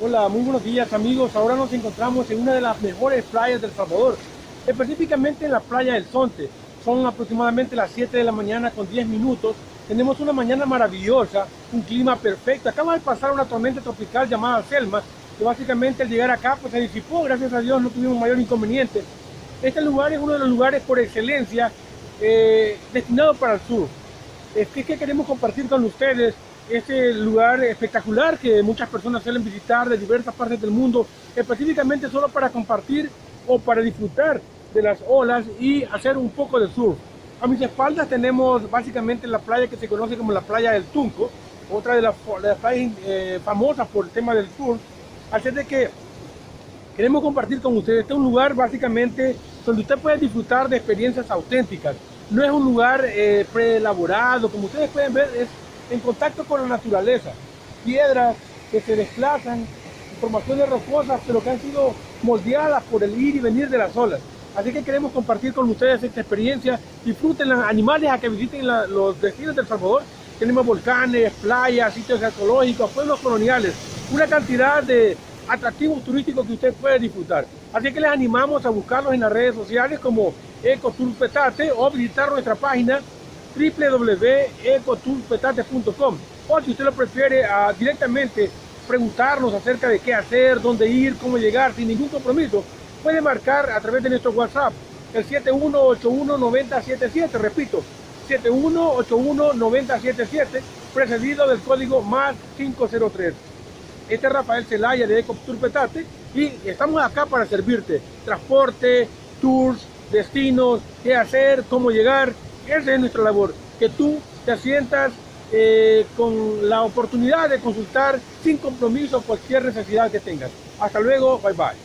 Hola, muy buenos días amigos. Ahora nos encontramos en una de las mejores playas de El Salvador, específicamente en la playa del Zonte. Son aproximadamente las 7 de la mañana con 10 minutos. Tenemos una mañana maravillosa, un clima perfecto. Acaba de pasar una tormenta tropical llamada Selma, que básicamente al llegar acá pues se disipó. Gracias a Dios no tuvimos mayor inconveniente. Este lugar es uno de los lugares por excelencia destinado para el sur. Es que queremos compartir con ustedes este lugar espectacular que muchas personas suelen visitar de diversas partes del mundo, específicamente solo para compartir o para disfrutar de las olas y hacer un poco de surf. A mis espaldas tenemos básicamente la playa que se conoce como la playa del Tunco, otra de las playas famosas por el tema del surf. Así de que queremos compartir con ustedes. Este es un lugar básicamente donde usted puede disfrutar de experiencias auténticas. No es un lugar preelaborado, como ustedes pueden ver, es en contacto con la naturaleza. Piedras que se desplazan, formaciones rocosas, pero que han sido moldeadas por el ir y venir de las olas. Así que queremos compartir con ustedes esta experiencia. Disfruten los animales a que visiten los destinos de El Salvador. Tenemos volcanes, playas, sitios arqueológicos, pueblos coloniales, una cantidad de atractivos turísticos que usted puede disfrutar. Así que les animamos a buscarlos en las redes sociales como Ecotour Petate o visitar nuestra página www.ecotourpetate.com, o si usted lo prefiere directamente preguntarnos acerca de qué hacer, dónde ir, cómo llegar sin ningún compromiso, puede marcar a través de nuestro WhatsApp el 7181-9077, repito, 7181-9077, precedido del código más 503. Este es Rafael Zelaya de Ecotour Petate y estamos acá para servirte. Transporte, tours, destinos, qué hacer, cómo llegar. Esa es nuestra labor, que tú te sientas con la oportunidad de consultar sin compromiso cualquier necesidad que tengas. Hasta luego, bye bye.